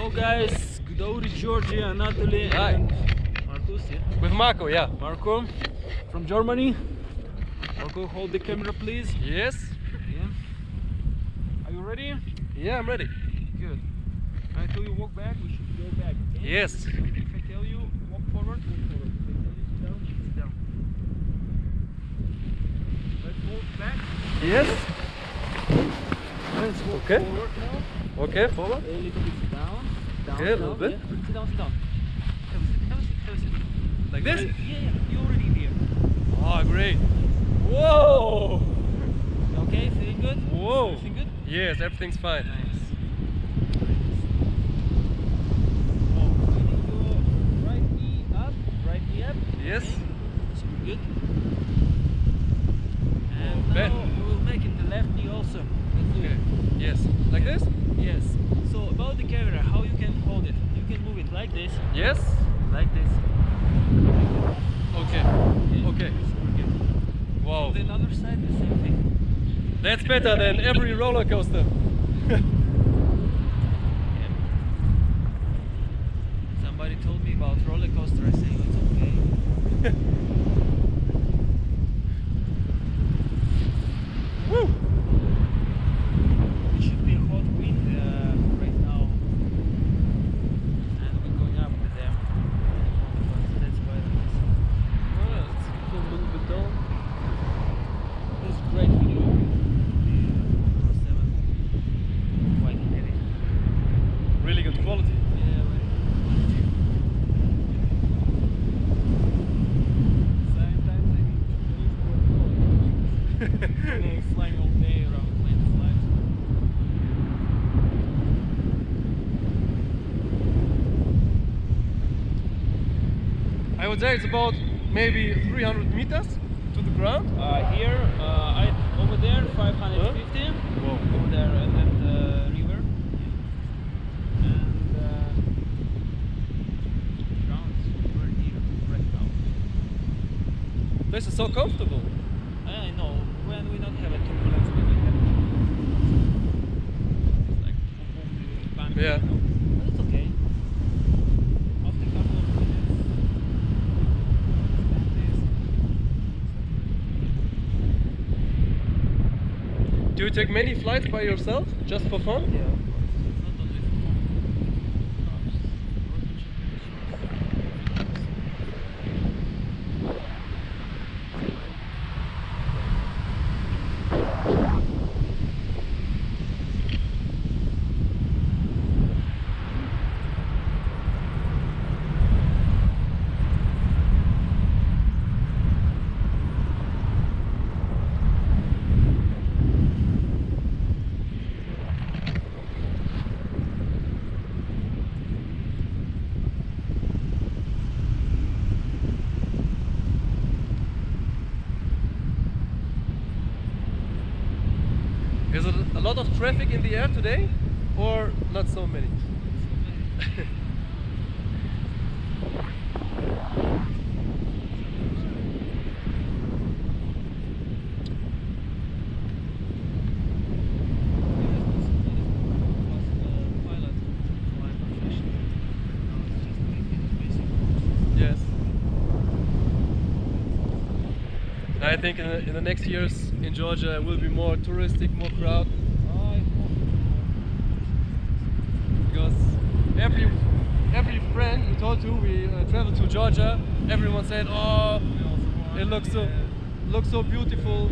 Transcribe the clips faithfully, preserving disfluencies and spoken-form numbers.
Hello guys, Gudori, Georgia, Natalie Hi. and Marcus, yeah? With Marco, yeah. Marco from Germany. Marco, hold the camera please. Yes. Yeah. Are you ready? Yeah, I'm ready. Good. I tell you walk back, we should go back, okay? Yes. If I tell you walk forward, walk forward. If I tell you sit down, sit down. Let's walk back. Yes. Let's walk Okay. forward now. Okay, forward. A little bit down. Down, Okay, a little down, bit. yeah. Sit down, sit down. Have a sit, have a sit, have a sit. Like this? Yeah, yeah, you're already here. Oh, great. Whoa. Okay, feeling good? Whoa. Everything good? Yes, everything's fine. Nice. Oh, we need to right knee up, right knee up. Yes. Okay. Super good. And Oh, bend. now we will make it the left knee also. Let's do Okay. it. Yes. Like this? Yes. So about the camera, how you can hold it? You can move it like this, Yes. like this. Okay. Okay. Super good. Wow. On the other side, the same thing. That's better than every roller coaster. Yeah. Somebody told me about roller coaster. I say it's okay. Woo. It should be a hot wind uh, right now, and we're going up with them. But that's why it is. Well, it's a little bit dull. It's great video. The seven, quite heavy. Really good quality. Yeah, right. Sometimes I need to when I'm flying all day around plane flights. I would say it's about maybe three hundred meters to the ground. Uh, here, uh, I over there, five hundred fifty. Whoa. Over there at, at the river. And uh, ground super here right now. This is so comfortable. I know when we don't have a turbulence, when we have it's like boom, boom, bang, Yeah. you know. But it's okay. After a couple of minutes, stand this. Do you take many flights by yourself, just for fun? Yeah, of course. Not only for fun. Cars, rocket championships. Is it a lot of traffic in the air today, or not so many? Yes. I think in the, in the next years in Georgia it will be more touristic, more crowd, because every every friend who told you we uh, traveled to Georgia, everyone said, "Oh, it looks so looks so beautiful."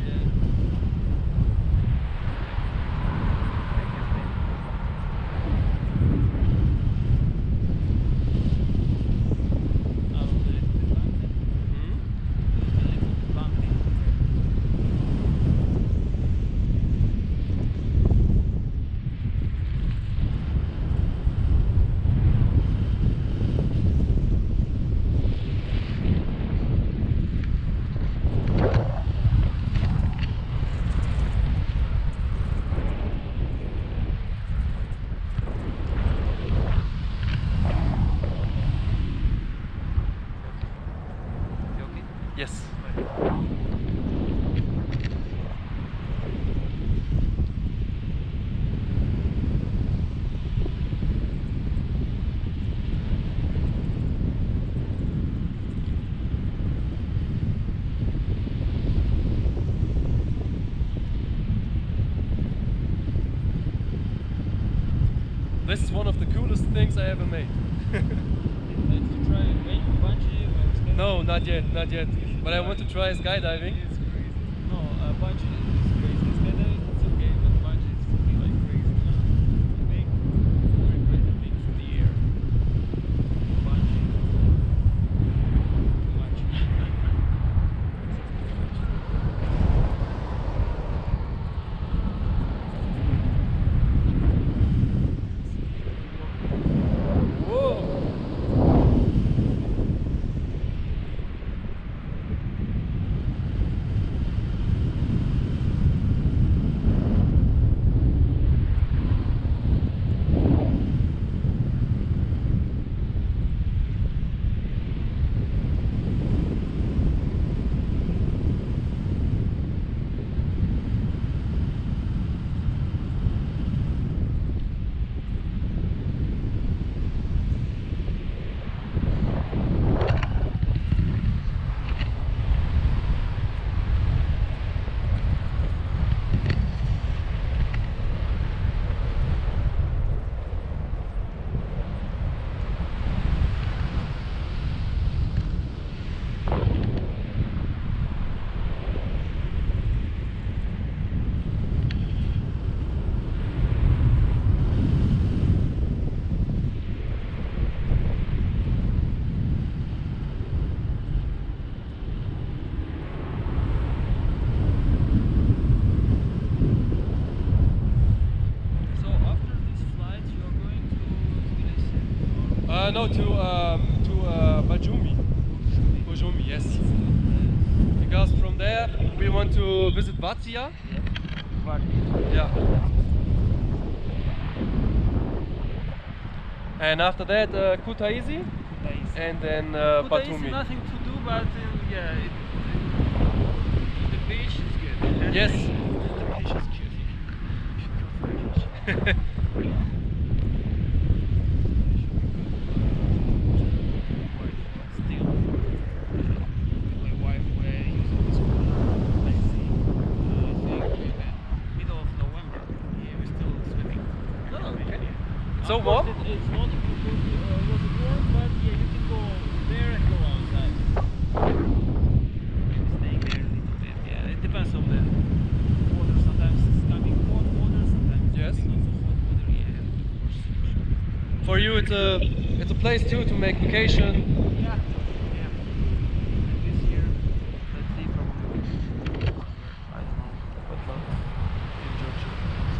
this is one of the coolest things I ever made. Did you try bungee bungee or skydiving? No, not yet, not yet. But I want to try skydiving. It's crazy. No, uh, bungee is crazy. Skydiving it's okay, but bungee is for me like crazy. You make very crazy things in the air. Bungee. Too much. Uh, no, to um, to uh, Bajumi. Bajumi, yes. Because from there we want to visit Vatia. Yeah. And after that, uh, Kutaisi, and then uh, Kutaisi Batumi. nothing to do, but uh, yeah, it, it, the beach is good. Yes. The beach is cute. You should go for a beach. So of warm? course it, it's not because, uh, was it warm, but yeah, you can go there and go outside. Maybe staying there a little bit. Yeah, it depends on the water. Sometimes it's coming hot water, sometimes Yes. it's not so hot water. Yeah, of course. For you, it's a it's a place too to make vacation. Yeah, yeah. This year, let's see from I don't know what month in Georgia.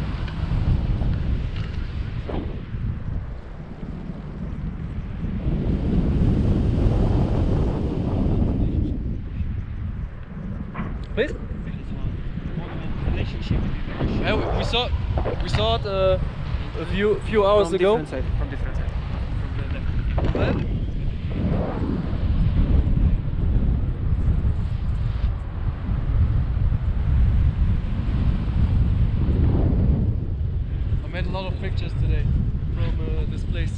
Please? This one, monument relationship with Russia. Yeah, we, we saw we saw it uh, a few few hours From ago. different side, from different side. From the left. I made a lot of pictures today from uh, this place.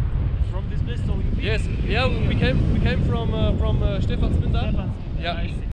From this place, so you Yes, yeah, we came we came from uh, from uh, Stephanswinda. Stephanswinda, Yeah. I see.